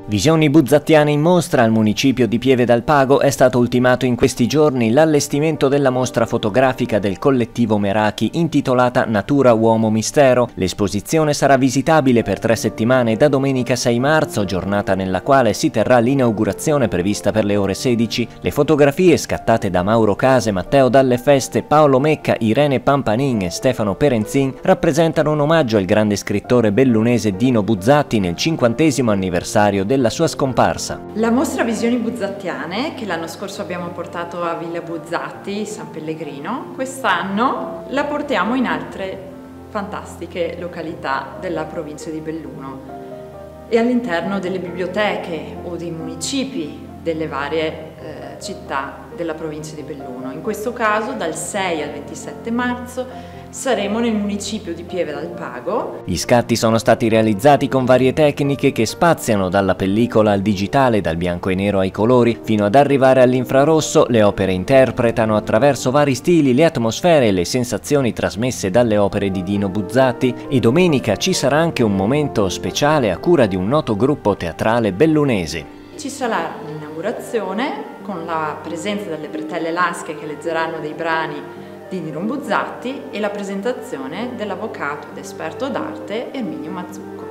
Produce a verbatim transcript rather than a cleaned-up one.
Visioni buzzattiane in mostra al municipio di Pieve dal Pago è stato ultimato in questi giorni l'allestimento della mostra fotografica del collettivo Meraki intitolata Natura Uomo Mistero. L'esposizione sarà visitabile per tre settimane da domenica sei marzo, giornata nella quale si terrà l'inaugurazione prevista per le ore sedici. Le fotografie scattate da Mauro Case, Matteo Dalle Feste, Paolo Mecca, Irene Pampanin e Stefano Perenzin rappresentano un omaggio al grande scrittore bellunese Dino Buzzati nel cinquantesimo anniversario del della sua scomparsa. La mostra Visioni buzzattiane, che l'anno scorso abbiamo portato a Villa Buzzati, San Pellegrino, quest'anno la portiamo in altre fantastiche località della provincia di Belluno e all'interno delle biblioteche o dei municipi delle varie eh, città della provincia di Belluno. In questo caso dal sei al ventisette marzo saremo nel municipio di Pieve dal Pago. Gli scatti sono stati realizzati con varie tecniche che spaziano dalla pellicola al digitale, dal bianco e nero ai colori, fino ad arrivare all'infrarosso. Le opere interpretano attraverso vari stili le atmosfere e le sensazioni trasmesse dalle opere di Dino Buzzati. E domenica ci sarà anche un momento speciale a cura di un noto gruppo teatrale bellunese. Ci sarà l'inaugurazione con la presenza delle Bretelle Lasche che leggeranno dei brani di Dino Buzzati e la presentazione dell'avvocato ed esperto d'arte Erminio Mazzucco.